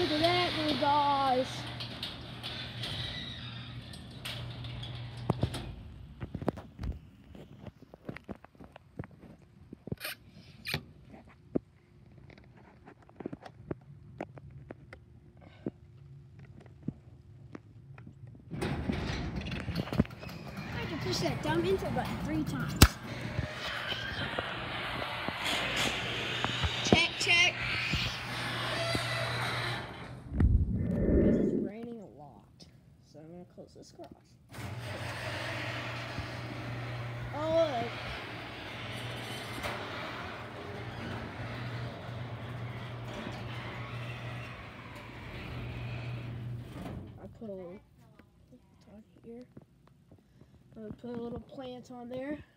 Look at that, you guys. I have to push that dumb intro button 3 times. Check, check. Because it's raining a lot, so I'm going to close this garage. Oh, look. I put a little on here. I put a little plant on there.